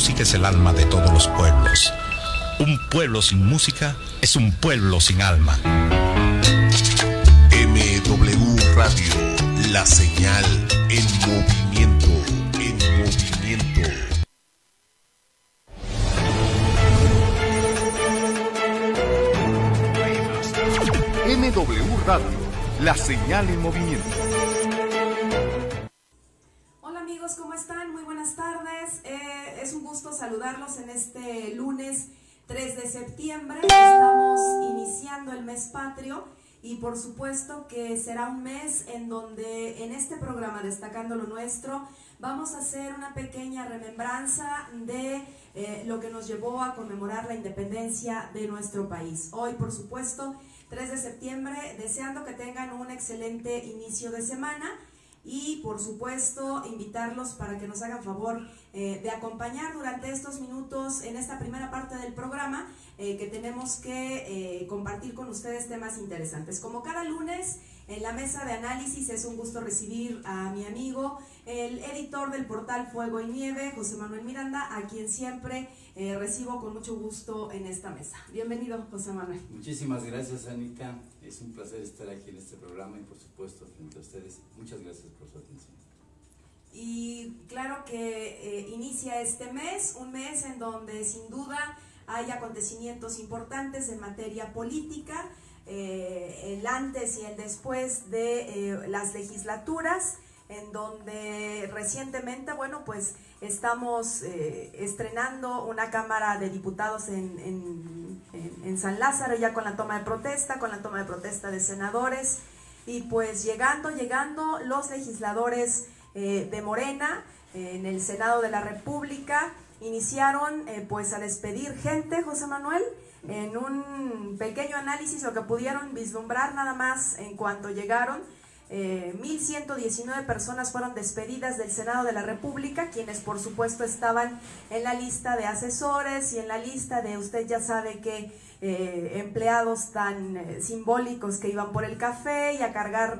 música es el alma de todos los pueblos. Un pueblo sin música es un pueblo sin alma. MW Radio, la señal en movimiento, en movimiento. MW Radio, la señal en movimiento. Hola amigos, ¿cómo están? Muy buenas tardes. Es un gusto saludarlos en este lunes 3 de septiembre. Estamos iniciando el mes patrio y por supuesto que será un mes en donde en este programa Destacando lo Nuestro vamos a hacer una pequeña remembranza de lo que nos llevó a conmemorar la independencia de nuestro país. Hoy, por supuesto, 3 de septiembre, deseando que tengan un excelente inicio de semana y, por supuesto, invitarlos para que nos hagan favor de acompañar durante estos minutos en esta primera parte del programa que tenemos que compartir con ustedes temas interesantes. Como cada lunes, en la mesa de análisis es un gusto recibir a mi amigo, el editor del portal Fuego y Nieve, José Manuel Miranda, a quien siempre recibo con mucho gusto en esta mesa. Bienvenido, José Manuel. Muchísimas gracias, Anita. Es un placer estar aquí en este programa y, por supuesto, frente a ustedes. Muchas gracias por su atención. Y claro que inicia este mes, un mes en donde sin duda hay acontecimientos importantes en materia política, el antes y el después de las legislaturas, en donde recientemente, bueno, pues estamos estrenando una Cámara de Diputados en San Lázaro, ya con la toma de protesta de senadores, y pues llegando los legisladores de Morena en el Senado de la República, iniciaron pues a despedir gente, José Manuel. En un pequeño análisis, lo que pudieron vislumbrar nada más en cuanto llegaron, 1,119 personas fueron despedidas del Senado de la República, quienes por supuesto estaban en la lista de asesores y en la lista de usted ya sabe que empleados tan simbólicos que iban por el café y a cargar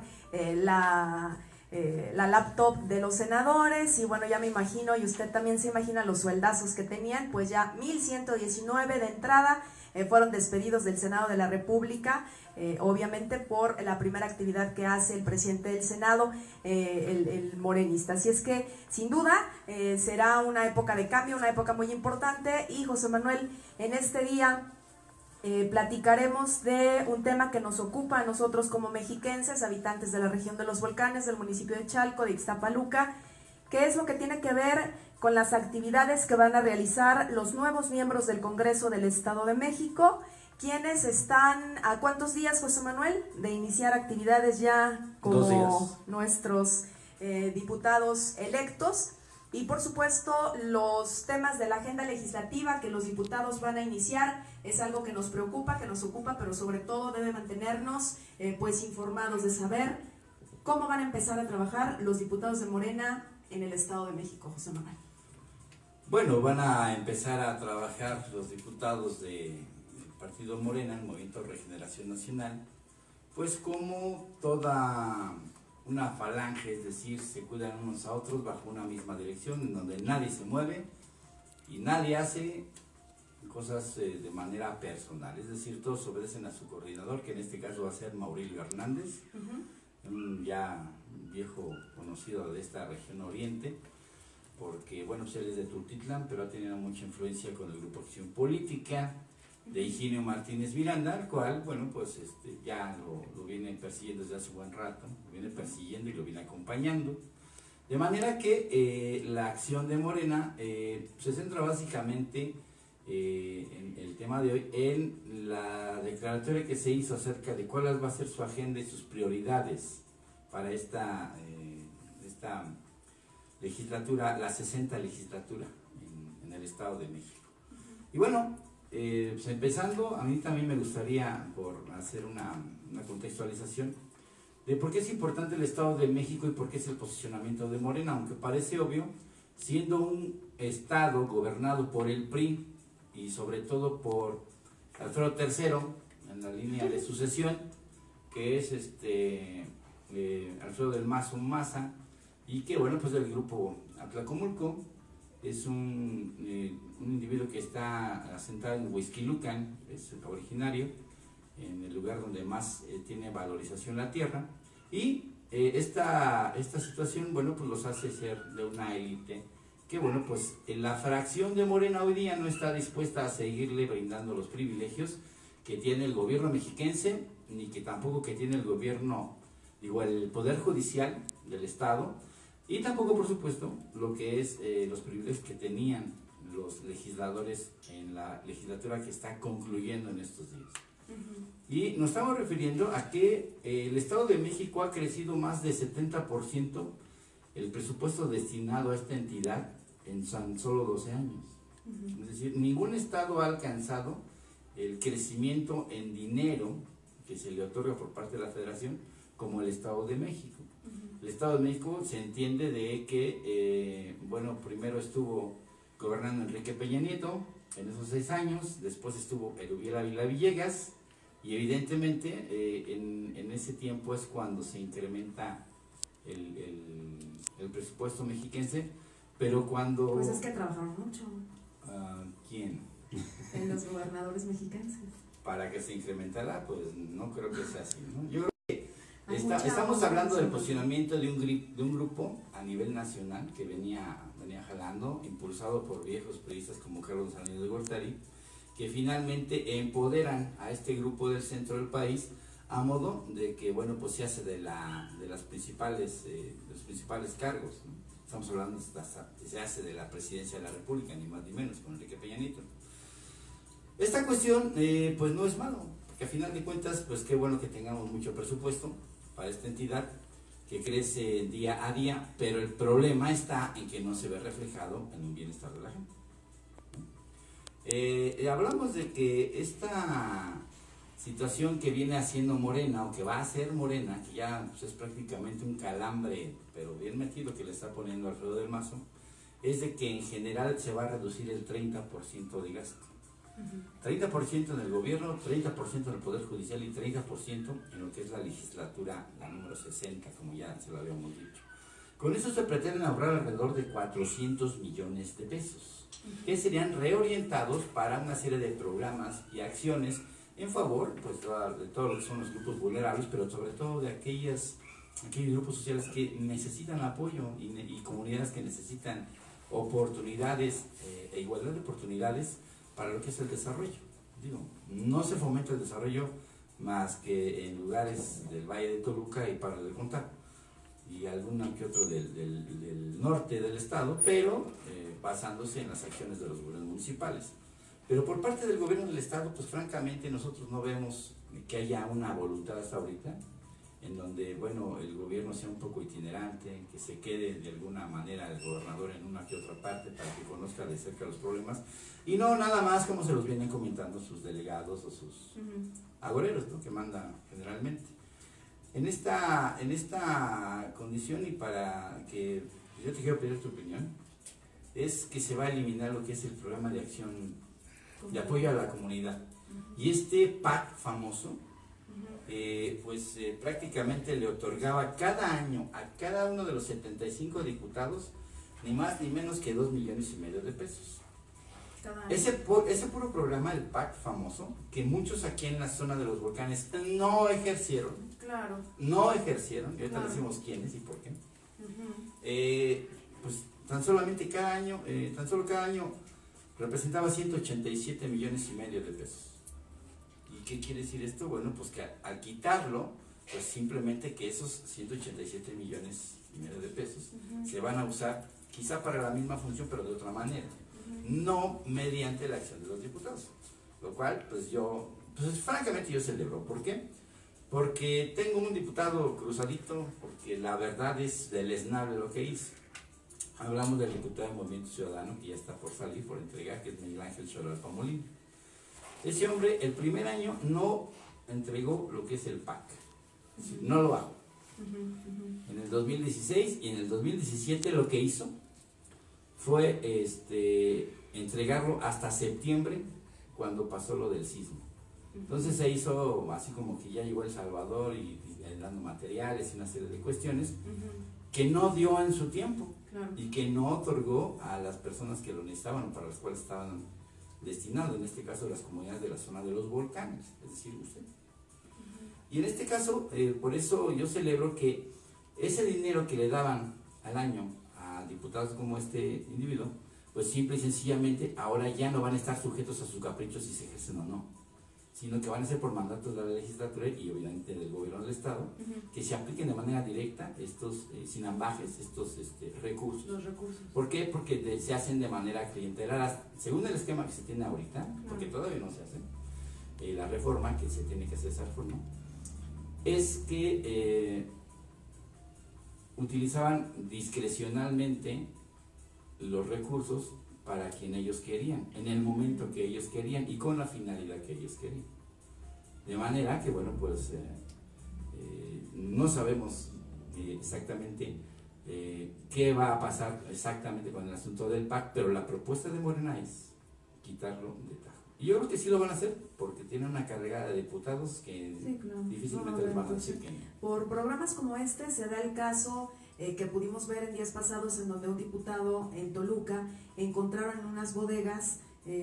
la laptop de los senadores, y bueno, ya me imagino, y usted también se imagina los sueldazos que tenían, pues ya 1,119 de entrada fueron despedidos del Senado de la República, obviamente por la primera actividad que hace el presidente del Senado, el morenista. Así es que, sin duda, será una época de cambio, una época muy importante, y José Manuel, en este día platicaremos de un tema que nos ocupa a nosotros como mexiquenses, habitantes de la región de los volcanes, del municipio de Chalco, de Ixtapaluca, que es lo que tiene que ver con las actividades que van a realizar los nuevos miembros del Congreso del Estado de México, quienes están a ¿cuántos días, José Manuel?, de iniciar actividades ya como nuestros diputados electos. Y por supuesto los temas de la agenda legislativa que los diputados van a iniciar es algo que nos preocupa, que nos ocupa, pero sobre todo debe mantenernos pues informados de saber cómo van a empezar a trabajar los diputados de Morena en el Estado de México, José Manuel. Bueno, van a empezar a trabajar los diputados del Partido Morena, el Movimiento Regeneración Nacional, pues como toda una falange, es decir, se cuidan unos a otros bajo una misma dirección, en donde nadie se mueve y nadie hace cosas de manera personal, es decir, todos obedecen a su coordinador, que en este caso va a ser Maurilio Hernández, un ya viejo conocido de esta región oriente, porque bueno, pues él es de Tultitlán, pero ha tenido mucha influencia con el Grupo Acción Política de Higinio Martínez Miranda, al cual, bueno, pues ya lo viene persiguiendo desde hace buen rato, lo viene persiguiendo y lo viene acompañando, de manera que la acción de Morena se centra básicamente en el tema de hoy, en la declaratoria que se hizo acerca de cuál va a ser su agenda y sus prioridades para esta legislatura, la 60 legislatura en el Estado de México. Y bueno, pues empezando, a mí también me gustaría por hacer una contextualización de por qué es importante el Estado de México y por qué es el posicionamiento de Morena, aunque parece obvio, siendo un Estado gobernado por el PRI y sobre todo por Alfredo III en la línea de sucesión, que es Alfredo del Mazo Maza, y que bueno, pues del grupo Atlacomulco, es un individuo que está asentado en Huixquilucan, es originario, en el lugar donde más tiene valorización la tierra, y esta situación, bueno, pues los hace ser de una élite que, bueno, pues la fracción de Morena hoy día no está dispuesta a seguirle brindando los privilegios que tiene el gobierno mexiquense, ni que tampoco que tiene el gobierno, digo, el Poder Judicial del Estado, y tampoco, por supuesto, lo que es los privilegios que tenían los legisladores en la legislatura que está concluyendo en estos días. Y nos estamos refiriendo a que el Estado de México ha crecido más de 70% el presupuesto destinado a esta entidad en tan solo 12 años. Es decir, ningún Estado ha alcanzado el crecimiento en dinero que se le otorga por parte de la Federación como el Estado de México. El Estado de México se entiende de que, bueno, primero estuvo gobernando Enrique Peña Nieto en esos 6 años, después estuvo Erubiel Ávila Villegas, y evidentemente en ese tiempo es cuando se incrementa el presupuesto mexiquense, pero cuando... Pues es que trabajaron mucho. ¿Quién? En los gobernadores mexicanos. Para que se incrementara, pues no creo que sea así, ¿no? Yo creo que mucha estamos hablando del posicionamiento de un grupo a nivel nacional que venía jalando, impulsado por viejos periodistas como Carlos Salinas de Gortari, que finalmente empoderan a este grupo del centro del país a modo de que, bueno, pues se hace de los principales cargos, ¿no? Estamos hablando, se hace de la presidencia de la República, ni más ni menos, con Enrique Peña Nieto. Esta cuestión, pues no es malo, porque a final de cuentas, pues qué bueno que tengamos mucho presupuesto para esta entidad que crece día a día, pero el problema está en que no se ve reflejado en un bienestar de la gente. Hablamos de que esta situación que viene haciendo Morena, o que va a hacer Morena, que ya pues, es prácticamente un calambre, pero bien metido que le está poniendo Alfredo del Mazo, es de que en general se va a reducir el 30% de gasto. 30% en el gobierno, 30% en el Poder Judicial y 30% en lo que es la legislatura, la número 60, como ya se lo habíamos dicho. Con eso se pretenden ahorrar alrededor de 400 millones de pesos, que serían reorientados para una serie de programas y acciones en favor, pues, de todos los que son los grupos vulnerables, pero sobre todo de aquellos grupos sociales que necesitan apoyo y comunidades que necesitan oportunidades e igualdad de oportunidades para lo que es el desarrollo. Digo, no se fomenta el desarrollo más que en lugares del Valle de Toluca y para de contar, y alguno que otro del norte del estado, pero basándose en las acciones de los gobiernos municipales. Pero por parte del gobierno del estado, pues francamente nosotros no vemos que haya una voluntad hasta ahorita, en donde, bueno, el gobierno sea un poco itinerante, que se quede de alguna manera el gobernador en una que otra parte para que conozca de cerca los problemas, y no nada más como se los vienen comentando sus delegados o sus agoreros, ¿no?, que mandan generalmente. En esta condición, y para que yo te quiero pedir tu opinión, es que se va a eliminar lo que es el programa de acción de apoyo a la comunidad. Y este PAC famoso, prácticamente le otorgaba cada año a cada uno de los 75 diputados ni más ni menos que 2,5 millones de pesos. Ese puro programa, el PAC famoso, que muchos aquí en la zona de los volcanes no ejercieron. Claro. No ejercieron, y ahorita Claro. decimos quiénes y por qué. Pues tan solo cada año representaba 187,5 millones de pesos. ¿Y qué quiere decir esto? Bueno, pues que al quitarlo, pues simplemente que esos 187,5 millones de pesos se van a usar quizá para la misma función, pero de otra manera, no mediante la acción de los diputados. Lo cual, pues francamente yo celebro. ¿Por qué? Porque tengo un diputado cruzadito, porque la verdad es deleznable lo que hizo. Hablamos del diputado del Movimiento Ciudadano, que ya está por salir, por entregar, que es Miguel Ángel Xolalpa Molina. Ese hombre, el primer año, no entregó lo que es el PAC. Es decir, no lo hago. En el 2016 y en el 2017 lo que hizo fue entregarlo hasta septiembre, cuando pasó lo del sismo. Entonces se hizo así como que ya llegó El Salvador y dando materiales y una serie de cuestiones que no dio en su tiempo y que no otorgó a las personas que lo necesitaban o para las cuales estaban destinados, en este caso las comunidades de la zona de los volcanes, es decir, usted. Y en este caso, por eso yo celebro que ese dinero que le daban al año a diputados como este individuo, pues simple y sencillamente ahora ya no van a estar sujetos a sus caprichos si se ejercen o no, sino que van a ser por mandatos de la legislatura y obviamente del gobierno del estado, que se apliquen de manera directa estos, sin ambajes, estos recursos. Los recursos. ¿Por qué? Porque se hacen de manera clientelar, según el esquema que se tiene ahorita, porque todavía no se hace, la reforma que se tiene que hacer esa reforma, es que utilizaban discrecionalmente los recursos para quien ellos querían, en el momento que ellos querían y con la finalidad que ellos querían. De manera que, bueno, pues no sabemos exactamente qué va a pasar exactamente con el asunto del PAC, pero la propuesta de Morena es quitarlo de tajo. Y yo creo que sí lo van a hacer, porque tienen una cargada de diputados que difícilmente les van a decir que no. Por programas como este se da el caso que pudimos ver en días pasados, en donde un diputado en Toluca encontraron en unas bodegas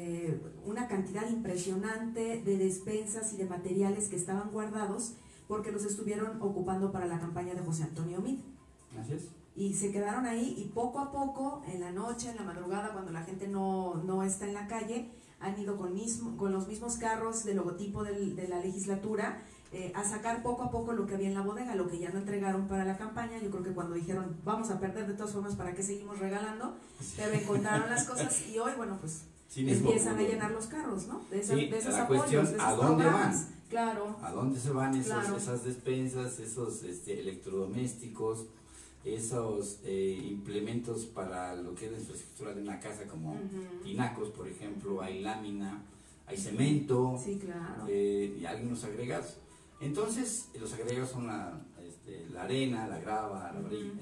una cantidad impresionante de despensas y de materiales que estaban guardados porque los estuvieron ocupando para la campaña de José Antonio Meade. Así es. Y se quedaron ahí y poco a poco, en la noche, en la madrugada, cuando la gente no está en la calle, han ido con los mismos carros de logotipo de la legislatura a sacar poco a poco lo que había en la bodega, lo que ya no entregaron para la campaña. Yo creo que cuando dijeron, vamos a perder de todas formas, ¿para qué seguimos regalando? Pero encontraron las cosas y hoy, bueno, pues empiezan a llenar los carros, ¿no? De esos la apoyos, cuestión, de esos ¿a dónde programas. van? Claro. ¿A dónde se van esas despensas, esos electrodomésticos, esos implementos para lo que es la infraestructura de una casa, como tinacos, por ejemplo? Hay lámina, hay cemento, sí, claro. Y algunos agregados. Entonces, los agregados son la arena, la grava, la varilla,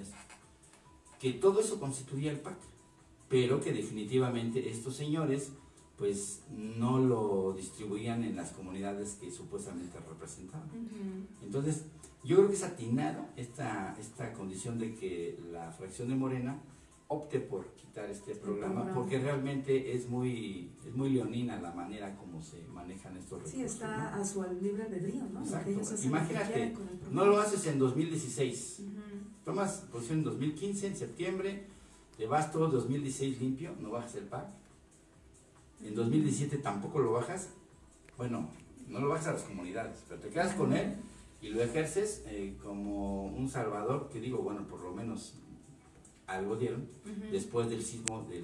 que todo eso constituía el PAC, pero que definitivamente estos señores pues no lo distribuían en las comunidades que supuestamente representaban. Entonces, yo creo que es atinado esta condición de que la fracción de Morena opte por quitar este programa, porque realmente es muy leonina la manera como se manejan estos recursos. Sí, está, ¿no?, a su libre albedrío, ¿no? Exacto. Imagínate, no lo haces en 2016, tomas posición en 2015, en septiembre, te vas todo 2016 limpio, no bajas el PAC, en 2017 tampoco lo bajas, bueno, no lo bajas a las comunidades, pero te quedas con él y lo ejerces como un salvador, que digo, bueno, por lo menos algo dieron después del sismo del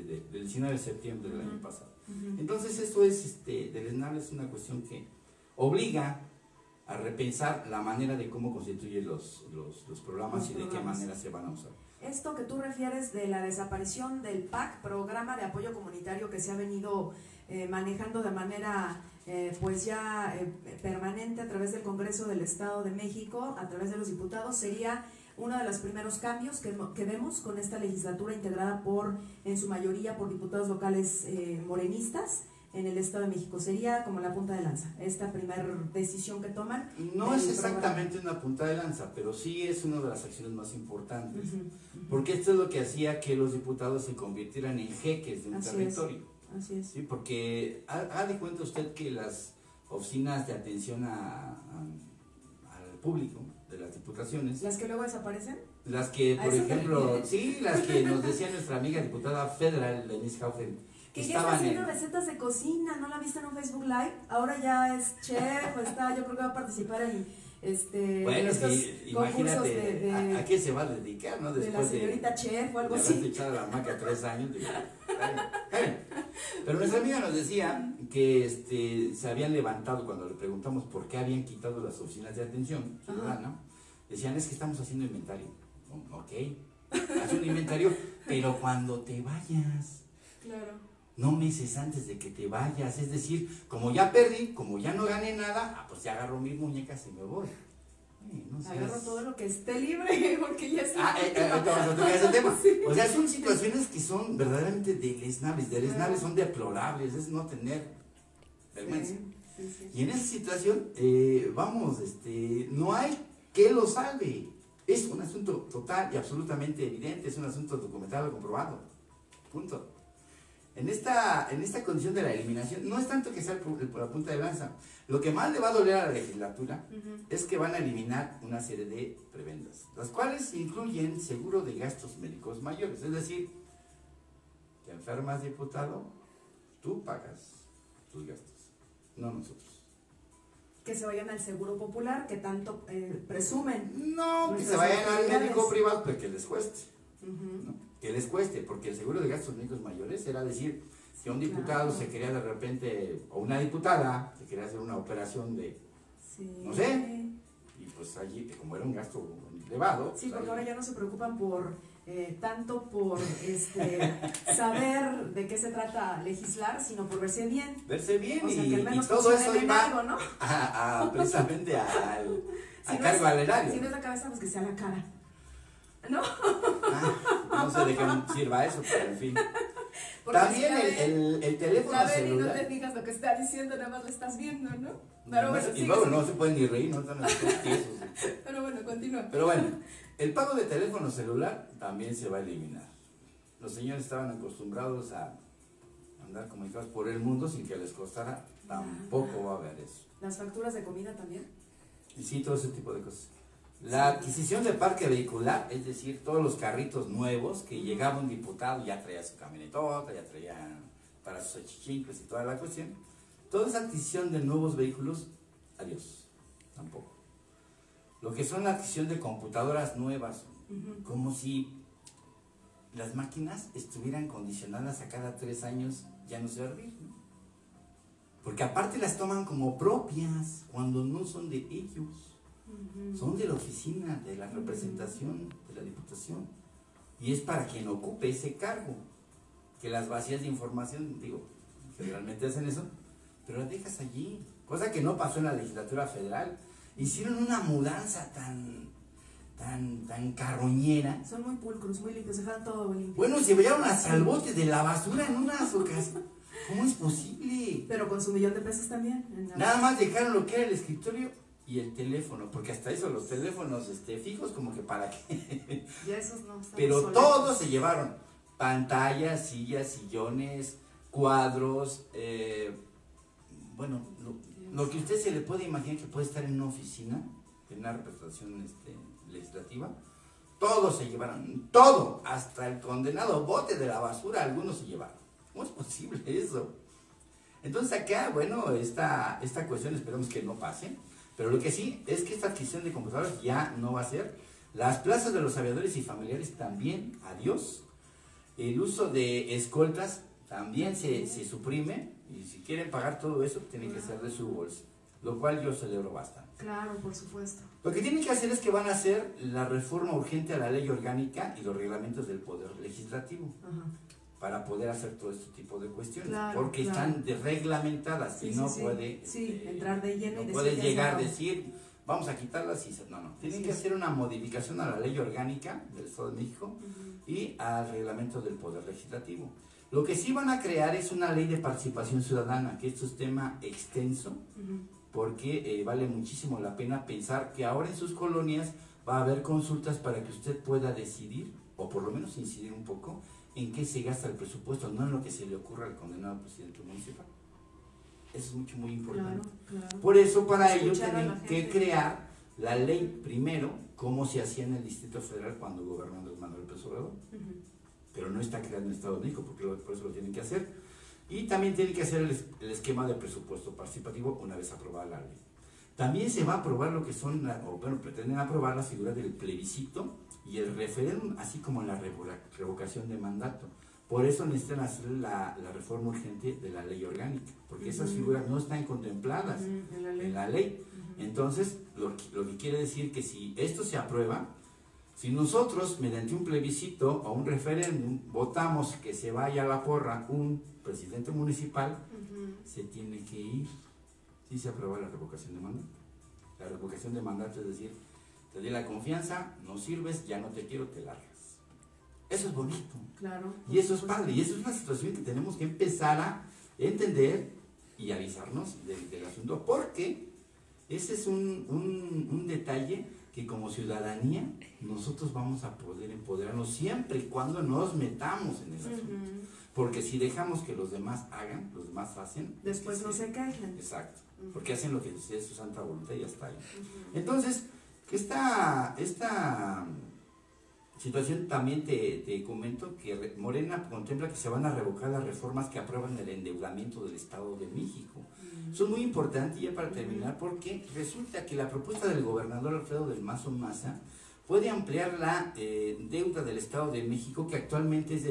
19 de septiembre del año pasado. Entonces esto es deleznable, es una cuestión que obliga a repensar la manera de cómo constituyen los programas y de qué manera se van a usar. Esto que tú refieres de la desaparición del PAC, Programa de Apoyo Comunitario, que se ha venido manejando de manera pues ya permanente a través del Congreso del Estado de México, a través de los diputados, sería uno de los primeros cambios que vemos con esta legislatura integrada en su mayoría por diputados locales morenistas en el Estado de México. Sería como la punta de lanza, esta primera decisión que toman. No es exactamente una punta de lanza, pero sí es una de las acciones más importantes, porque esto es lo que hacía que los diputados se convirtieran en jeques de un territorio. Así es. Sí, porque ha de cuenta usted que las oficinas de atención al público de las diputaciones, ¿las que luego desaparecen? Las que, por ejemplo, sí, las que nos decía nuestra amiga diputada federal, Denise Haugen, que ya está haciendo recetas de cocina, ¿no la viste en un Facebook Live? Ahora ya es chef, yo creo que va a participar en bueno, estos imagínate ¿a qué se va a dedicar, no? Después de la señorita chef o algo de así. haberse echado la maca 3 años. Pero nuestra amiga nos decía que se habían levantado cuando le preguntamos por qué habían quitado las oficinas de atención ciudadana. Decían, es que estamos haciendo inventario. Ok, haz un inventario, pero cuando te vayas. Claro. No meses antes de que te vayas, es decir, como ya perdí, como ya no gané nada, pues ya agarro mis muñecas y me voy. Agarro todo lo que esté libre, porque ya está. Vamos a tocar ese tema. Sí. O sea, son situaciones que son verdaderamente deleznables, son deplorables, es no tener vergüenza. Sí, sí. Y en esa situación, no hay que lo salve. Es un asunto total y absolutamente evidente, es un asunto documentado, comprobado. Punto. En esta condición de la eliminación, no es tanto que sea por la punta de lanza. Lo que más le va a doler a la legislatura es que van a eliminar una serie de prebendas, las cuales incluyen seguro de gastos médicos mayores. Es decir, te enfermas, diputado, tú pagas tus gastos, no nosotros. Que se vayan al seguro popular, que tanto presumen. No, que se vayan al médico privado, pero que les cueste. ¿No? Que les cueste, porque el seguro de gastos médicos mayores era decir, si un diputado se quería de repente, o una diputada, se quería hacer una operación de, no sé, y pues allí, como era un gasto elevado. Sí, porque ahora ya no se preocupan por tanto por saber de qué se trata legislar, sino por verse bien. Verse bien, o sea, que al menos y todo eso iba algo, ¿no? precisamente al si cargo al erario. Si no es la cabeza, pues que sea la cara. ¿No? No sé de qué sirva eso, pero en fin. Porque también si el teléfono la celular. y no te fijas lo que está diciendo, nada más lo estás viendo, ¿no? Pero bueno, y luego no se pueden ni reír, no están tiesos. Pero bueno, continúa. Pero bueno, el pago de teléfono celular también se va a eliminar. Los señores estaban acostumbrados a andar comunicados por el mundo sin que les costara, tampoco va a haber eso. ¿Las facturas de comida también? Y sí, todo ese tipo de cosas. La adquisición de parque vehicular, es decir, todos los carritos nuevos que llegaba un diputado, ya traía su camionetota, ya traía para sus achichincles y toda la cuestión. Toda esa adquisición de nuevos vehículos, adiós, tampoco. Lo que son la adquisición de computadoras nuevas, como si las máquinas estuvieran condicionadas a cada 3 años ya no servir, ¿no? Porque aparte las toman como propias cuando no son de ellos. Son de la oficina, de la representación, de la diputación. Y es para quien ocupe ese cargo. Que las vacías de información, digo, generalmente hacen eso, pero las dejas allí. Cosa que no pasó en la legislatura federal. Hicieron una mudanza tan carroñera. Son muy pulcros, muy limpios, dejaron todo limpio. Bueno, se llevaron hasta el bote de la basura en unas ocasiones. ¿Cómo es posible? Pero con su $1,000,000 también. Nada más dejaron lo que era el escritorio y el teléfono, porque hasta eso, los teléfonos fijos, como que para qué. Ya esos no están. Pero todos se llevaron pantallas, sillas, sillones, cuadros, bueno, lo que usted se le puede imaginar que puede estar en una oficina, en una representación legislativa. Todos se llevaron, todo, hasta el condenado bote de la basura, algunos se llevaron. ¿Cómo es posible eso? Entonces acá, bueno, esta cuestión esperemos que no pase, pero lo que sí es que esta adquisición de computadoras ya no va a ser. Las plazas de los aviadores y familiares también, adiós. El uso de escoltas también se suprime, y si quieren pagar todo eso, tiene que ser de su bolsa, lo cual yo celebro bastante. Claro, por supuesto. Lo que tienen que hacer es que van a hacer la reforma urgente a la ley orgánica y los reglamentos del Poder Legislativo. Para poder hacer todo este tipo de cuestiones, porque están reglamentadas y no puede entrar de lleno, no y puede llegar a decir vamos a quitarlas y no, tienen que hacer una modificación a la ley orgánica del Estado de México y al reglamento del Poder Legislativo. Lo que sí van a crear es una ley de participación ciudadana, que esto es tema extenso, porque vale muchísimo la pena pensar que ahora en sus colonias va a haber consultas para que usted pueda decidir, o por lo menos incidir un poco, en qué se gasta el presupuesto, no en lo que se le ocurra al condenado presidente municipal. Eso es muy importante. Claro. Por eso, para ello, tienen que crear la ley primero, como se hacía en el Distrito Federal cuando gobernó Andrés Manuel López Obrador. Pero no está creado en el Estado de México, porque por eso lo tienen que hacer. Y también tienen que hacer el esquema de presupuesto participativo una vez aprobada la ley. También se va a aprobar lo que son, pretenden aprobar las figuras del plebiscito y el referéndum, así como la revocación de mandato. Por eso necesitan hacer la reforma urgente de la ley orgánica, porque esas figuras no están contempladas en la ley. Entonces, lo que quiere decir que si esto se aprueba, si nosotros, mediante un plebiscito o un referéndum, votamos que se vaya a la porra un presidente municipal, se tiene que ir. Sí se aprueba la revocación de mandato. La revocación de mandato es decir, te di la confianza, no sirves, ya no te quiero, te largas. Eso es bonito. Claro. Y eso es padre. Y eso es una situación que tenemos que empezar a entender y avisarnos del asunto, porque ese es un detalle que como ciudadanía nosotros vamos a poder empoderarnos siempre y cuando nos metamos en el asunto. Porque si dejamos que los demás hagan, los demás hacen, después no se quejan. Exacto, porque hacen lo que es su santa voluntad y ya está ahí. Entonces, esta situación también te comento que Morena contempla que se van a revocar las reformas que aprueban el endeudamiento del Estado de México. Son muy importantes, ya para terminar, porque resulta que la propuesta del gobernador Alfredo del Mazo Maza puede ampliar la deuda del Estado de México, que actualmente es de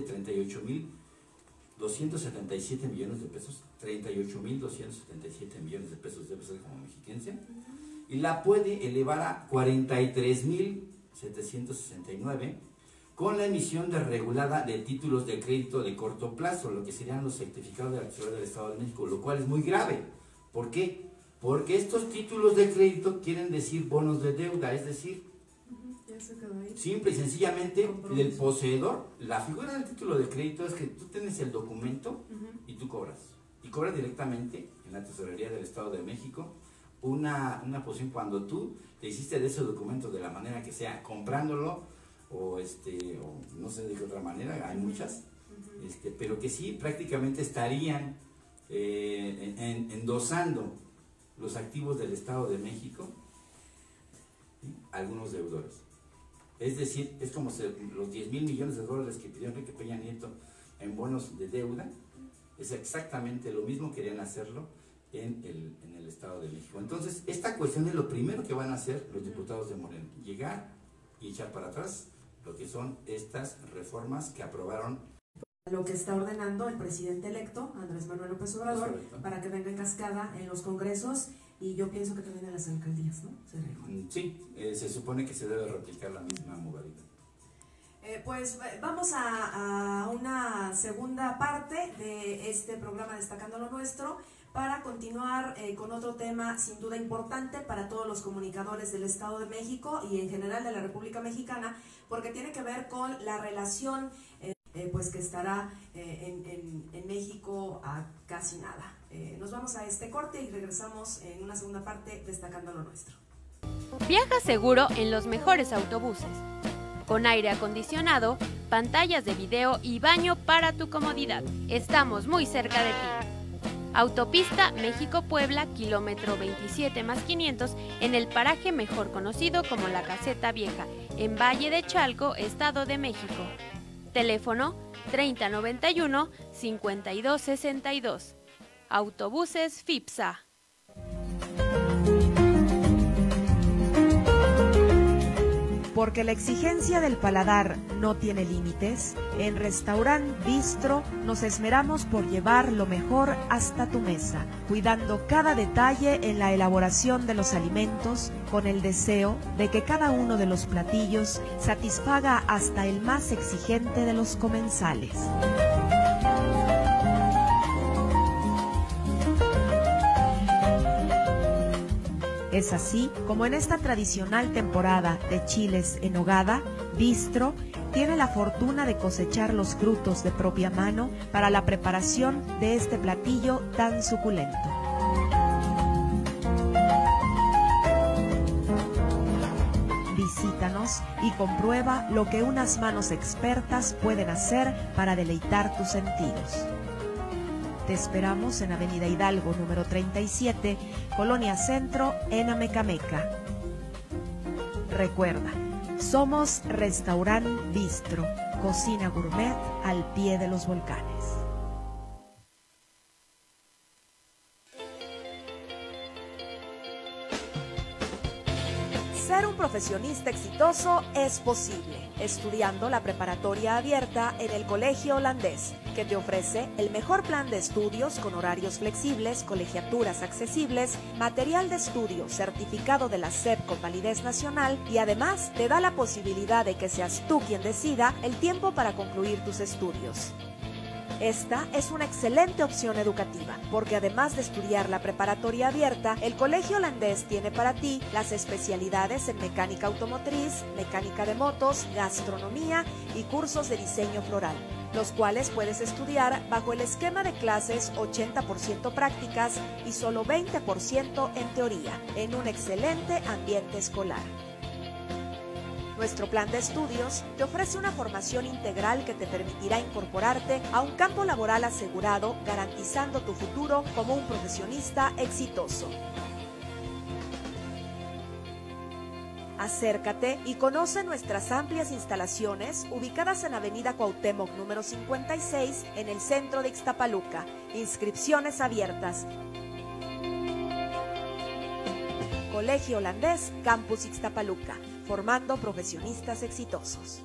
38,277 millones de pesos, 38,277 millones de pesos debe ser como mexiquense, y la puede elevar a 43,769 con la emisión regulada de títulos de crédito de corto plazo, lo que serían los certificados de la Tesorería del Estado de México, lo cual es muy grave. ¿Por qué? Porque estos títulos de crédito quieren decir bonos de deuda, es decir, simple y sencillamente el poseedor, la figura del título de crédito es que tú tienes el documento y tú cobras. Y cobras directamente en la Tesorería del Estado de México una posición cuando tú te hiciste de ese documento de la manera que sea, comprándolo o no sé de qué otra manera, hay muchas, pero que sí prácticamente estarían endosando los activos del Estado de México, ¿sí?, algunos deudores. Es decir, es como los 10,000 millones de dólares que pidió Enrique Peña Nieto en bonos de deuda, es exactamente lo mismo, querían hacerlo en el Estado de México. Entonces, esta cuestión es lo primero que van a hacer los diputados de Morena, llegar y echar para atrás lo que son estas reformas que aprobaron. Lo que está ordenando el presidente electo, Andrés Manuel López Obrador, para que venga en cascada en los congresos y yo pienso que también en las alcaldías, ¿no? Sí, se supone que se debe replicar la misma modalidad. Pues vamos a una segunda parte de este programa Destacando lo Nuestro para continuar con otro tema sin duda importante para todos los comunicadores del Estado de México y en general de la República Mexicana, porque tiene que ver con la relación pues que estará en México a casi nada. Nos vamos a este corte y regresamos en una segunda parte Destacando lo Nuestro. Viaja seguro en los mejores autobuses, con aire acondicionado, pantallas de video y baño para tu comodidad. Estamos muy cerca de ti. Autopista México-Puebla, kilómetro 27+500, en el paraje mejor conocido como La Caseta Vieja, en Valle de Chalco, Estado de México. Teléfono 3091-5262. Autobuses FIPSA. Porque la exigencia del paladar no tiene límites, en Restaurant Bistro nos esmeramos por llevar lo mejor hasta tu mesa, cuidando cada detalle en la elaboración de los alimentos, con el deseo de que cada uno de los platillos satisfaga hasta el más exigente de los comensales. Es así como en esta tradicional temporada de chiles en nogada, Bistro tiene la fortuna de cosechar los frutos de propia mano para la preparación de este platillo tan suculento. Visítanos y comprueba lo que unas manos expertas pueden hacer para deleitar tus sentidos. Te esperamos en Avenida Hidalgo, número 37, Colonia Centro, en Amecameca. Recuerda, somos Restaurant Bistro, cocina gourmet al pie de los volcanes. Ser un profesionista exitoso es posible, estudiando la preparatoria abierta en el Colegio Holandés, que te ofrece el mejor plan de estudios con horarios flexibles, colegiaturas accesibles, material de estudio certificado de la SEP con validez nacional y además te da la posibilidad de que seas tú quien decida el tiempo para concluir tus estudios. Esta es una excelente opción educativa, porque además de estudiar la preparatoria abierta, el Colegio Holandés tiene para ti las especialidades en mecánica automotriz, mecánica de motos, gastronomía y cursos de diseño floral. los cuales puedes estudiar bajo el esquema de clases 80% prácticas y solo 20% en teoría, en un excelente ambiente escolar. Nuestro plan de estudios te ofrece una formación integral que te permitirá incorporarte a un campo laboral asegurado, garantizando tu futuro como un profesionista exitoso. Acércate y conoce nuestras amplias instalaciones ubicadas en Avenida Cuauhtémoc número 56 en el centro de Ixtapaluca. Inscripciones abiertas. Colegio Holandés, Campus Ixtapaluca, formando profesionistas exitosos.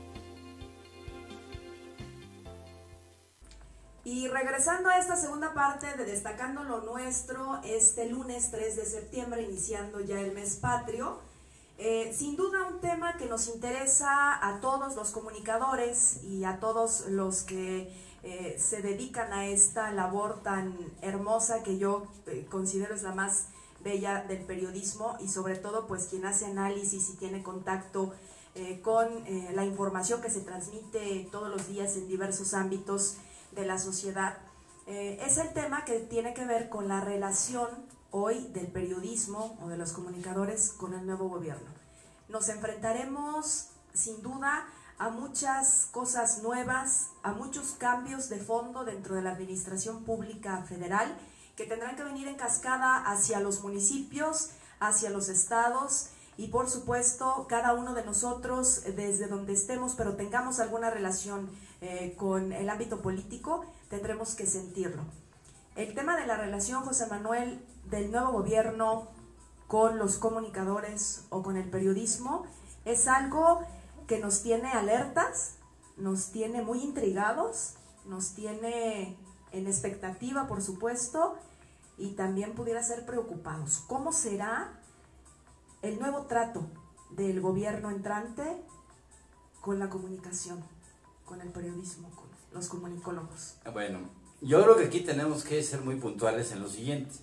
Y regresando a esta segunda parte de Destacando lo Nuestro, este lunes 3 de septiembre, iniciando ya el mes patrio, sin duda un tema que nos interesa a todos los comunicadores y a todos los que se dedican a esta labor tan hermosa que yo considero es la más bella del periodismo, y sobre todo pues quien hace análisis y tiene contacto con la información que se transmite todos los días en diversos ámbitos de la sociedad. Es el tema que tiene que ver con la relación hoy del periodismo o de los comunicadores con el nuevo gobierno. Nos enfrentaremos sin duda a muchas cosas nuevas, a muchos cambios de fondo dentro de la administración pública federal que tendrán que venir en cascada hacia los municipios, hacia los estados y por supuesto cada uno de nosotros desde donde estemos, pero tengamos alguna relación con el ámbito político, tendremos que sentirlo. El tema de la relación, José Manuel, del nuevo gobierno con los comunicadores o con el periodismo es algo que nos tiene alertas, nos tiene muy intrigados, nos tiene en expectativa, por supuesto, y también pudiera ser preocupados. ¿Cómo será el nuevo trato del gobierno entrante con la comunicación, con el periodismo, con los comunicólogos? Bueno, yo creo que aquí tenemos que ser muy puntuales en lo siguiente.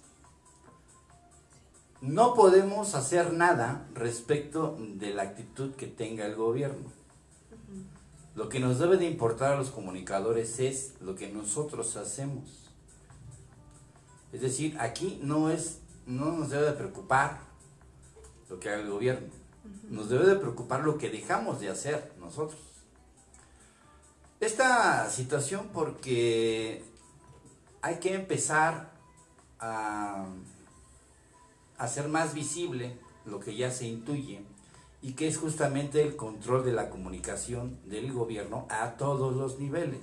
No podemos hacer nada respecto de la actitud que tenga el gobierno. Lo que nos debe de importar a los comunicadores es lo que nosotros hacemos. Es decir, aquí no nos debe de preocupar lo que haga el gobierno. Nos debe de preocupar lo que dejamos de hacer nosotros. Esta situación porque hay que empezar a hacer más visible lo que ya se intuye y que es justamente el control de la comunicación del gobierno a todos los niveles.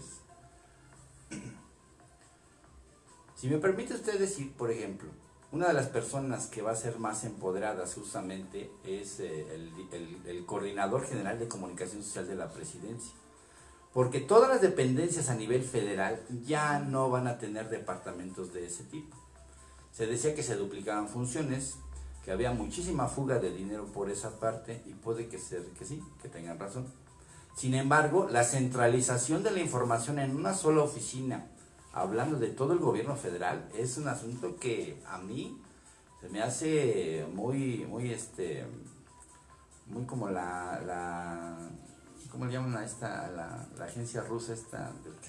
Si me permite usted decir, por ejemplo, una de las personas que va a ser más empoderadas justamente es el Coordinador General de Comunicación Social de la Presidencia, porque todas las dependencias a nivel federal ya no van a tener departamentos de ese tipo. Se decía que se duplicaban funciones, que había muchísima fuga de dinero por esa parte, y puede que ser que sí, que tengan razón. Sin embargo, la centralización de la información en una sola oficina, hablando de todo el gobierno federal, es un asunto que a mí se me hace muy como ¿cómo le llaman a esta, la agencia rusa esta?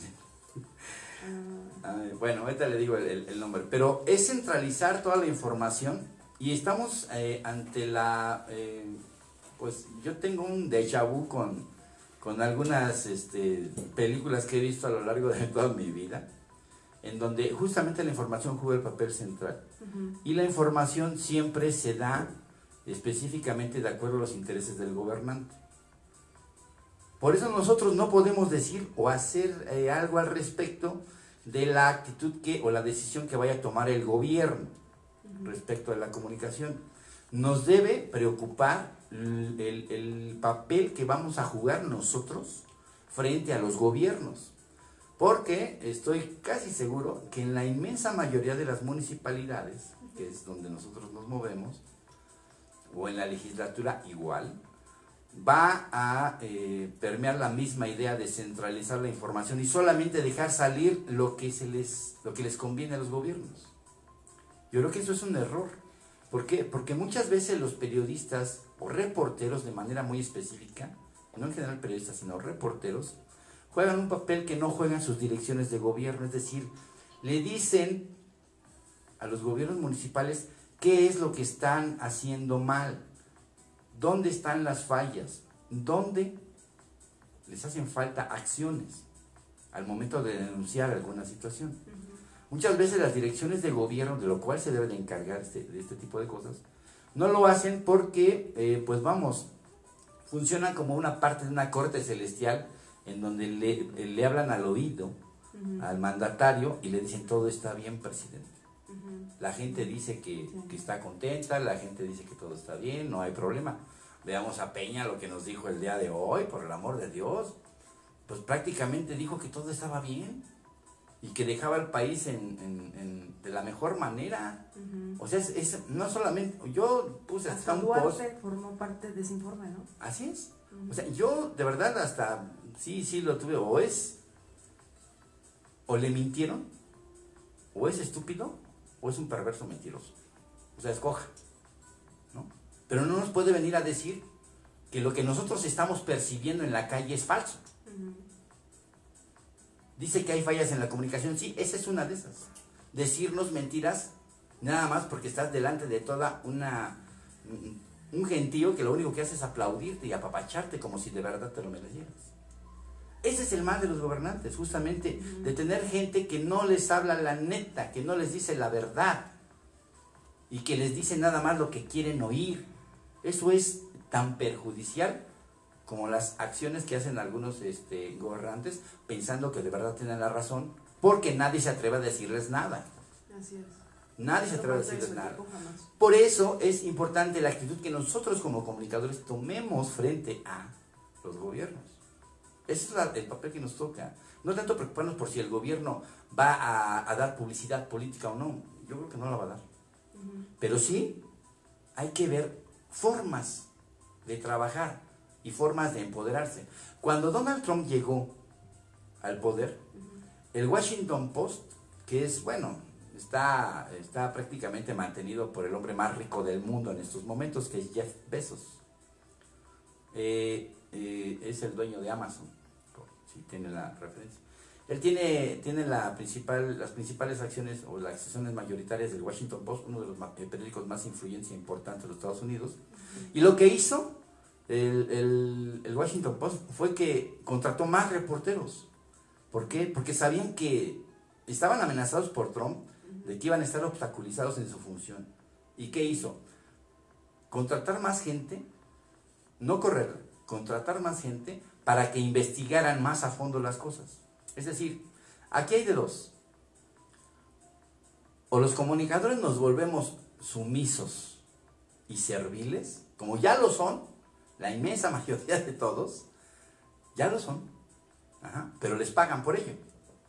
Bueno, ahorita le digo el nombre, pero es centralizar toda la información y estamos ante pues yo tengo un déjà vu con algunas películas que he visto a lo largo de toda mi vida, en donde justamente la información juega el papel central. Y la información siempre se da específicamente de acuerdo a los intereses del gobernante. Por eso nosotros no podemos decir o hacer algo al respecto de la actitud o la decisión que vaya a tomar el gobierno respecto a la comunicación. Nos debe preocupar el papel que vamos a jugar nosotros frente a los gobiernos, porque estoy casi seguro que en la inmensa mayoría de las municipalidades, que es donde nosotros nos movemos, o en la legislatura igual, va a permear la misma idea de centralizar la información y solamente dejar salir lo que les conviene a los gobiernos. Yo creo que eso es un error. ¿Por qué? Porque muchas veces los periodistas o reporteros, de manera muy específica, no en general periodistas, sino reporteros, juegan un papel que no juegan sus direcciones de gobierno, es decir, le dicen a los gobiernos municipales qué es lo que están haciendo mal, dónde están las fallas, dónde les hacen falta acciones al momento de denunciar alguna situación. Muchas veces las direcciones de gobierno, de lo cual se deben de encargar de este tipo de cosas, no lo hacen porque, pues vamos, funcionan como una parte de una corte celestial en donde le hablan al oído al mandatario y le dicen todo está bien, presidente. La gente dice que está contenta, la gente dice que todo está bien, no hay problema. Veamos a Peña lo que nos dijo el día de hoy, por el amor de Dios. Pues prácticamente dijo que todo estaba bien y que dejaba el país de la mejor manera. O sea, no solamente, yo puse hasta un post. Formó parte de ese informe, ¿no? Así es. O sea, yo de verdad hasta, sí lo tuve, o le mintieron, o es estúpido, o es un perverso mentiroso. O sea, escoja, ¿no? Pero no nos puede venir a decir que lo que nosotros estamos percibiendo en la calle es falso. Dice que hay fallas en la comunicación, sí, esa es una de esas. Decirnos mentiras nada más porque estás delante de toda un gentío que lo único que hace es aplaudirte y apapacharte como si de verdad te lo merecieras. Ese es el mal de los gobernantes, justamente, de tener gente que no les habla la neta, que no les dice la verdad y que les dice nada más lo que quieren oír. Eso es tan perjudicial como las acciones que hacen algunos gobernantes pensando que de verdad tienen la razón, porque nadie se atreve a decirles nada. Así es. Nadie se atreve a decirles nada. Por eso es importante la actitud que nosotros como comunicadores tomemos frente a los gobiernos. Ese es el papel que nos toca. No tanto preocuparnos por si el gobierno va a dar publicidad política o no. Yo creo que no la va a dar. Pero sí hay que ver formas de trabajar y formas de empoderarse. Cuando Donald Trump llegó al poder, el Washington Post, que es, bueno, está prácticamente mantenido por el hombre más rico del mundo en estos momentos, que es Jeff Bezos. Es el dueño de Amazon, si tiene la referencia. Él tiene las principales acciones o las acciones mayoritarias del Washington Post, uno de los periódicos más influyentes e importantes de los Estados Unidos. Y lo que hizo el Washington Post fue que contrató más reporteros. ¿Por qué? Porque sabían que estaban amenazados por Trump de que iban a estar obstaculizados en su función. ¿Y qué hizo? Contratar más gente, no correr, contratar más gente para que investigaran más a fondo las cosas. Es decir, aquí hay de dos. O los comunicadores nos volvemos sumisos y serviles, como ya lo son, la inmensa mayoría de todos, ya lo son, pero les pagan por ello.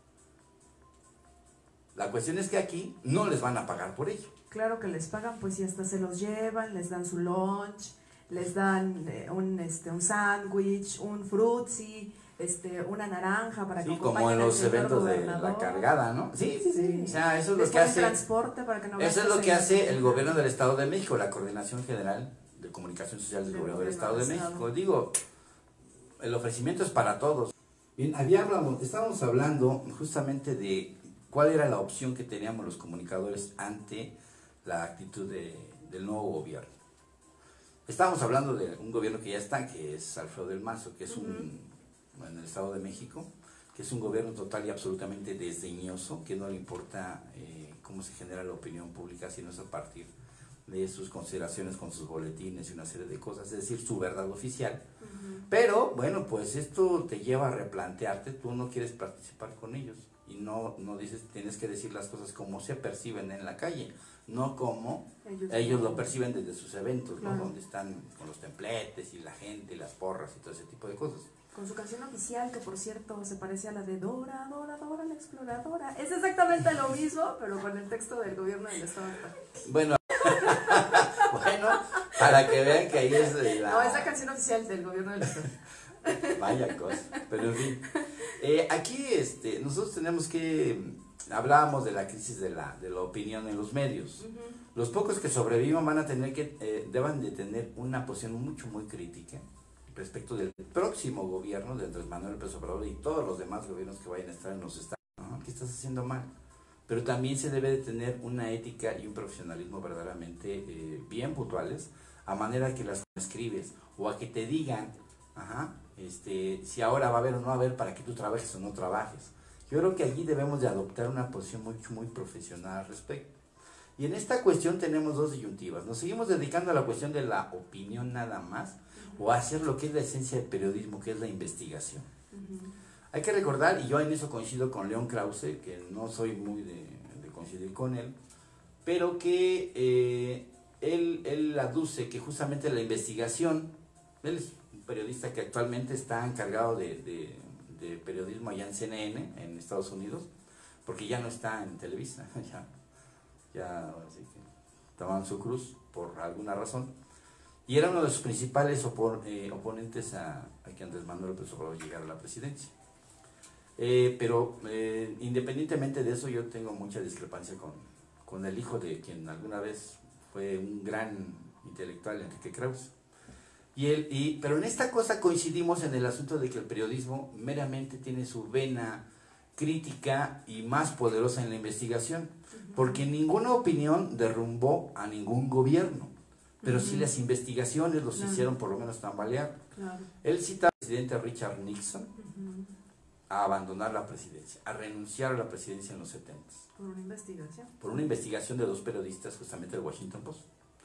La cuestión es que aquí no les van a pagar por ello. Claro que les pagan, pues si hasta se los llevan, les dan su lunch, les dan un sándwich, un frutzi, una naranja para que sí, como en los eventos de la cargada, ¿no? Sí. O sea, eso es lo que hace. Transporte para que no eso es lo que hace el gobierno del Estado de México, la Coordinación General de Comunicación Social del Gobierno del Estado de México. Digo, el ofrecimiento es para todos. Bien, estábamos hablando justamente de cuál era la opción que teníamos los comunicadores ante la actitud del nuevo gobierno. Estábamos hablando de un gobierno que ya está, que es Alfredo del Mazo, que es en el Estado de México, que es un gobierno total y absolutamente desdeñoso, que no le importa cómo se genera la opinión pública, sino es a partir de sus consideraciones con sus boletines y una serie de cosas, es decir, su verdad oficial. Pero, bueno, pues esto te lleva a replantearte, tú no quieres participar con ellos, y no dices, tienes que decir las cosas como se perciben en la calle, no como ellos lo perciben desde sus eventos, claro, ¿no? Donde están con los templetes y la gente y las porras y todo ese tipo de cosas. Con su canción oficial, que por cierto se parece a la de Dora, Dora, Dora la exploradora. Es exactamente lo mismo, pero con el texto del gobierno del Estado. Bueno, para que vean que ahí es No, es la canción oficial del gobierno del Estado. Vaya cosa, pero en fin. Aquí nosotros tenemos que... Hablábamos de la crisis de la opinión en los medios. Los pocos que sobrevivan van a tener deban de tener una posición muy crítica, respecto del próximo gobierno de Andrés Manuel López Obrador y todos los demás gobiernos que vayan a estar en los estados, ¿no? ¿Qué estás haciendo mal? Pero también se debe de tener una ética y un profesionalismo verdaderamente bien puntuales, a manera que las escribes o a que te digan, si ahora va a haber o no va a haber para que tú trabajes o no trabajes. Yo creo que allí debemos de adoptar una posición muy profesional al respecto. Y en esta cuestión tenemos dos disyuntivas. Nos seguimos dedicando a la cuestión de la opinión nada más, o a hacer lo que es la esencia del periodismo, que es la investigación. Hay que recordar, y yo en eso coincido con León Krause, que no soy muy de coincidir con él, pero que él aduce que justamente la investigación, él es un periodista que actualmente está encargado de periodismo allá en CNN, en Estados Unidos, porque ya no está en Televisa, ya así que tomaron su cruz por alguna razón, y era uno de sus principales oponentes a que Andrés Manuel López Obrador llegara a la presidencia. Pero independientemente de eso, yo tengo mucha discrepancia con el hijo de quien alguna vez fue un gran intelectual, Enrique Krause. Pero en esta cosa coincidimos en el asunto de que el periodismo meramente tiene su vena crítica y más poderosa en la investigación, porque ninguna opinión derrumbó a ningún gobierno, pero sí las investigaciones los hicieron por lo menos tambalear. Él cita al presidente Richard Nixon a abandonar la presidencia, a renunciar a la presidencia en los 70s. ¿Por una investigación? Por una investigación de dos periodistas, justamente del Washington Post.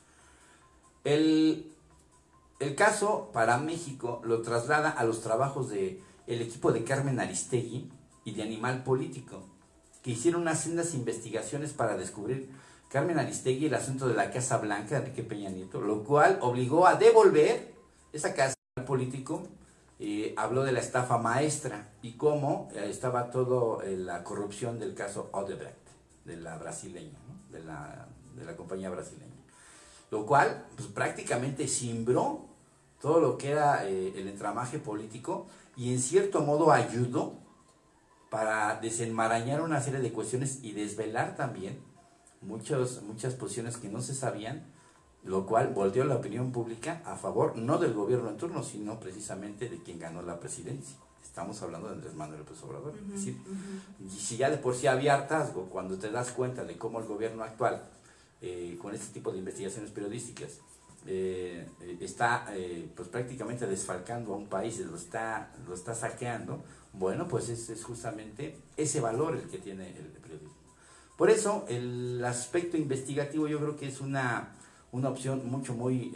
El caso para México lo traslada a los trabajos del equipo de Carmen Aristegui y de Animal Político, que hicieron unas sendas investigaciones para descubrir Carmen Aristegui el asunto de la Casa Blanca de Enrique Peña Nieto, lo cual obligó a devolver esa casa político. Habló de la estafa maestra y cómo estaba todo la corrupción del caso Odebrecht, de la brasileña, ¿no? de la compañía brasileña, lo cual pues, prácticamente cimbró todo lo que era el entramaje político y en cierto modo ayudó para desenmarañar una serie de cuestiones y desvelar también muchas posiciones que no se sabían, lo cual volteó la opinión pública a favor, no del gobierno en turno, sino precisamente de quien ganó la presidencia. Estamos hablando de Andrés Manuel López Obrador. Es decir, y si ya de por sí había hartazgo, cuando te das cuenta de cómo el gobierno actual, con este tipo de investigaciones periodísticas, está pues prácticamente desfalcando a un país, lo está saqueando, bueno, pues es justamente ese valor el que tiene el periodismo. Por eso, el aspecto investigativo yo creo que es una opción muy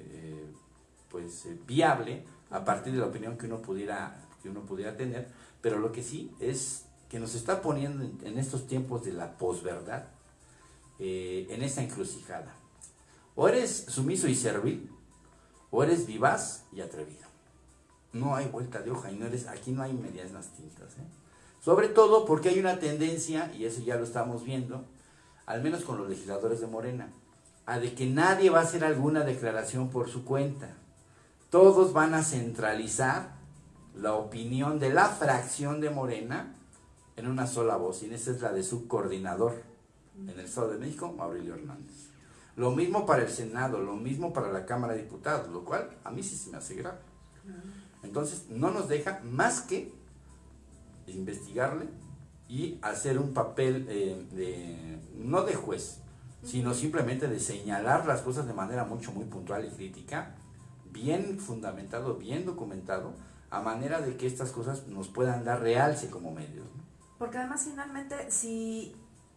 viable a partir de la opinión que uno pudiera tener, pero lo que sí es que nos está poniendo en estos tiempos de la posverdad en esa encrucijada. O eres sumiso y servil, o eres vivaz y atrevido. No hay vuelta de hoja y aquí no hay medianas tintas, Sobre todo porque hay una tendencia, y eso ya lo estamos viendo, al menos con los legisladores de Morena, a de que nadie va a hacer alguna declaración por su cuenta. Todos van a centralizar la opinión de la fracción de Morena en una sola voz, y esa es la de su coordinador en el Estado de México, Aurelio Hernández. Lo mismo para el Senado, lo mismo para la Cámara de Diputados, lo cual a mí sí se me hace grave. Entonces no nos deja más que investigarle y hacer un papel no de juez, sino simplemente de señalar las cosas de manera muy puntual y crítica, bien fundamentado, bien documentado, a manera de que estas cosas nos puedan dar realce como medios, ¿no? Porque además finalmente si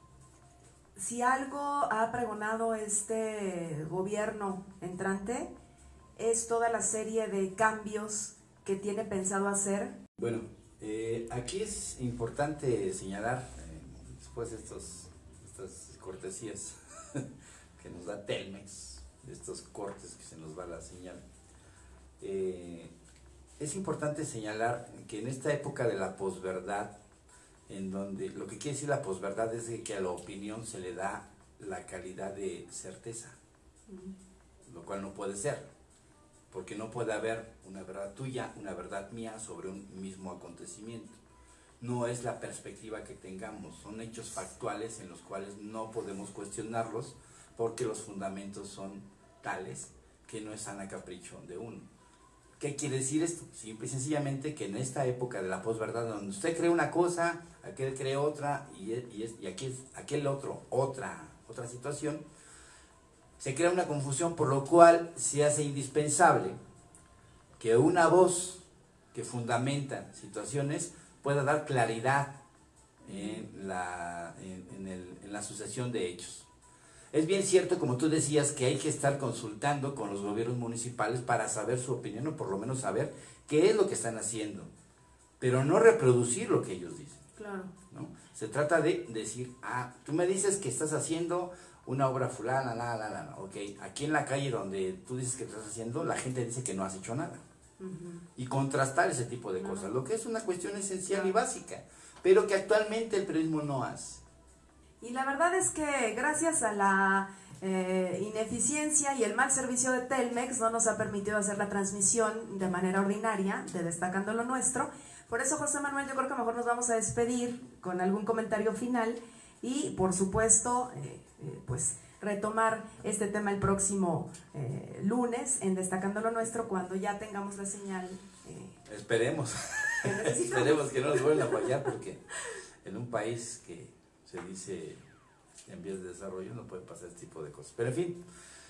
algo ha pregonado este gobierno entrante es toda la serie de cambios que tiene pensado hacer. Bueno, aquí es importante señalar, después de estas cortesías que nos da Telmex, de estos cortes que se nos va la señal, es importante señalar que en esta época de la posverdad, en donde lo que quiere decir la posverdad es que a la opinión se le da la calidad de certeza, lo cual no puede ser, porque no puede haber una verdad tuya, una verdad mía sobre un mismo acontecimiento. No es la perspectiva que tengamos, son hechos factuales en los cuales no podemos cuestionarlos porque los fundamentos son tales que no están a capricho de uno. ¿Qué quiere decir esto? Simple y sencillamente que en esta época de la posverdad, donde usted cree una cosa, aquel cree otra, y aquel otro otra situación, se crea una confusión, por lo cual se hace indispensable que una voz que fundamenta situaciones pueda dar claridad en la sucesión de hechos. Es bien cierto, como tú decías, que hay que estar consultando con los gobiernos municipales para saber su opinión, o por lo menos saber qué es lo que están haciendo, pero no reproducir lo que ellos dicen. Claro. ¿No? Se trata de decir, tú me dices que estás haciendo una obra fulana, ok, aquí en la calle donde tú dices que estás haciendo, la gente dice que no has hecho nada. Y contrastar ese tipo de cosas, lo que es una cuestión esencial y básica, pero que actualmente el periodismo no hace. Y la verdad es que gracias a la ineficiencia y el mal servicio de Telmex no nos ha permitido hacer la transmisión de manera ordinaria de Destacando lo Nuestro. Por eso, José Manuel, yo creo que mejor nos vamos a despedir con algún comentario final y, por supuesto, pues retomar este tema el próximo lunes en Destacando lo Nuestro, cuando ya tengamos la señal. Esperemos. Esperemos que no nos vuelvan a fallar, porque en un país que se dice en vías de desarrollo no puede pasar este tipo de cosas. Pero en fin,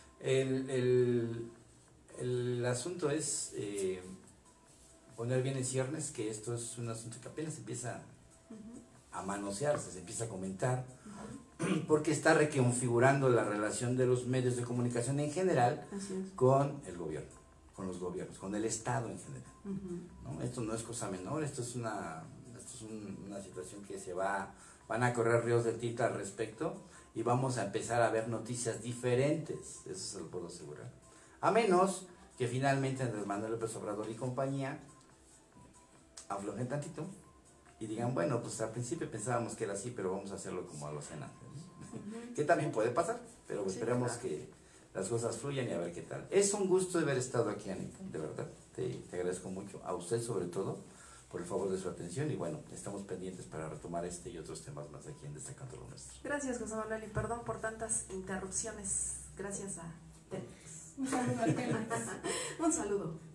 el asunto es poner bien en ciernes que esto es un asunto que apenas empieza a manosearse, se empieza a comentar, porque está reconfigurando la relación de los medios de comunicación en general con el gobierno, con los gobiernos, con el Estado en general. ¿No? Esto no es cosa menor, esto es una situación que van a correr ríos de tinta al respecto, y vamos a empezar a ver noticias diferentes, eso se lo puedo asegurar. A menos que finalmente Andrés Manuel López Obrador y compañía aflojen tantito y digan, bueno, pues al principio pensábamos que era así, pero vamos a hacerlo como a los senadores. Que también puede pasar, pero esperemos que las cosas fluyan y a ver qué tal. Es un gusto haber estado aquí, Anita, de verdad, te agradezco mucho, a usted sobre todo, por el favor de su atención, y bueno, estamos pendientes para retomar este y otros temas más aquí en Destacando lo Nuestro. Gracias, José Manuel, y perdón por tantas interrupciones, gracias a Telmex. Un saludo a Telmex. Un saludo.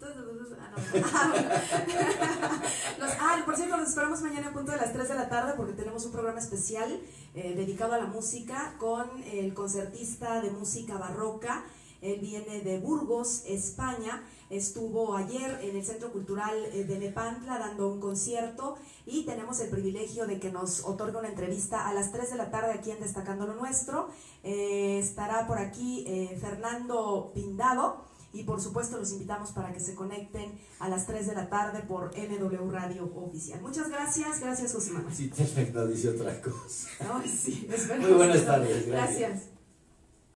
Por cierto, los esperamos mañana a punto de las 3 de la tarde, porque tenemos un programa especial dedicado a la música con el concertista de música barroca. Él viene de Burgos, España. Estuvo ayer en el Centro Cultural de Nepantla dando un concierto, y tenemos el privilegio de que nos otorgue una entrevista a las 3 de la tarde aquí en Destacando lo Nuestro. Estará por aquí Fernando Pindado, y por supuesto los invitamos para que se conecten a las 3 de la tarde por MW Radio Oficial. Muchas gracias, gracias José Manuel. Sí, Telmex no dice otra cosa. No, sí, muy buenas tardes, gracias.